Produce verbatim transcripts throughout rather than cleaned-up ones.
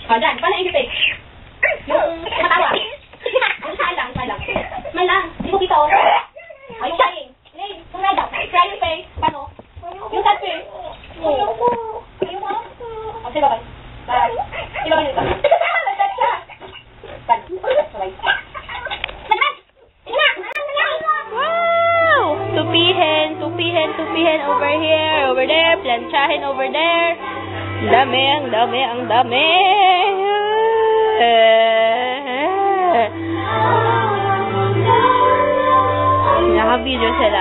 O, dyan. Paano i-face? Yung matawa. Ang saan lang, saan lang. Man lang. Hindi ko kita, oh. Ay, yung crying. Yung red up. Crying face. Paano? Yung sad face. Yung mo? O, sige, bye-bye. Bye. Sige, bye-bye nito. Sad siya. Sad. Bye. Wow! Tupihin, tupihin, tupihin over here, over there, planchahin over there. Ang dami, ang dami, ang dami. Naka-video sila.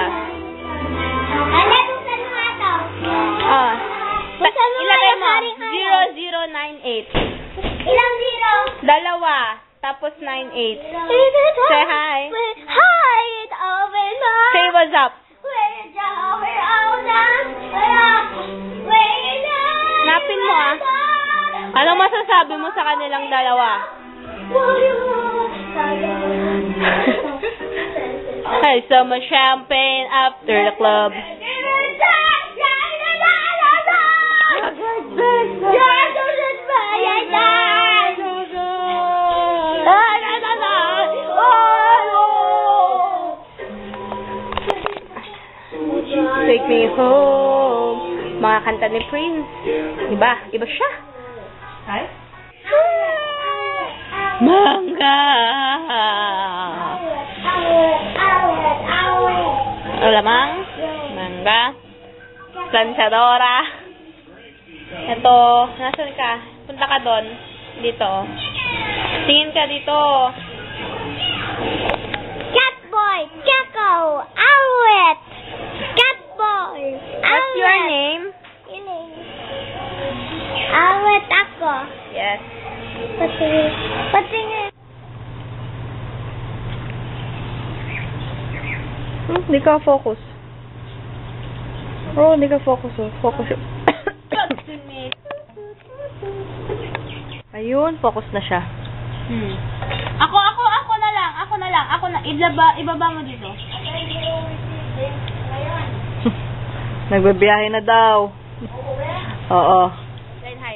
Ah. Ilagay mo, zero zero nine eight. Ilang zero? Dalawa. Tapos nine eight. Say hi. Hi, it's over now. Say what's up. Napin mo ah. Ano masasabi mo sa kanilang dalawa? Hey, some champagne after the club. Take me home. Mga kanta ni Prince. Iba, iba siya. Ay? Mangga. Alamang. Mangga. Planchadora. Ito. Nasaan ka? Punta ka doon. Dito. Tingin ka dito. Catboy, Gecko, Owlet, Catboy. What's your name? Your name. Owlet ako. Yes. Patingin. Patingin. Hmm, hindi ka focus. Bro, hindi ka focus. Oh. Focus. Ayun, focus na siya. Hmm. Ako, ako, ako na lang. Ako na lang. Ako na. Ibaba, ibaba mo dito. Nagbabiyahe na daw. Oo. Say hi.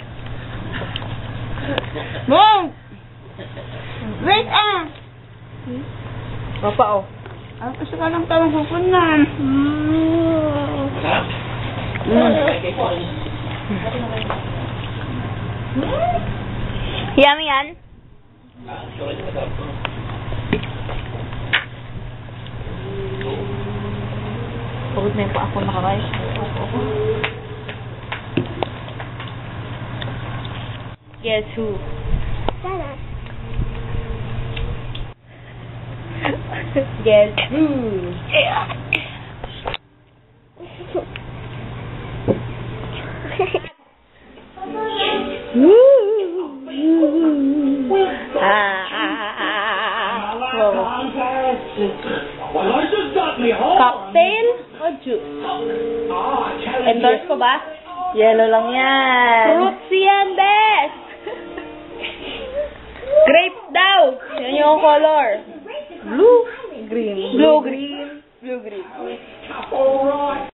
Mom! Wait ah! Papa, oh. Ah, gusto ka lang tawang hukunan. Mm. Yummy yan? Pagod na yung pa ako nakakay. Guess who? Sana. Guess who? Ah, ah, ah. Cocktail o juice? Endorse ko ba? Yellow lang yan. Fruits yan, bes! Grape daw! Yan yung color. Blue, green. Blue, green. Blue, green.